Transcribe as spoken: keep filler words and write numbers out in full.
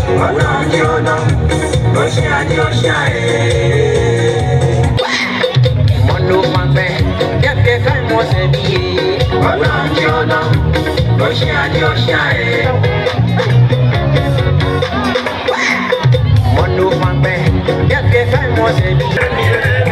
Ọlọ́run ni ó ná, ó ṣe àní ó ṣe àyè. Mọ̀nà pàpẹ́, kẹ́kẹ́ fẹ́ mọ̀ ṣe bí yé. Ọlọ́run ni ó ná, ó ṣe àní ó ṣe àyè. Mọ̀nà pàpẹ́, kẹ́kẹ́ fẹ́ mọ̀ ṣe bí yé.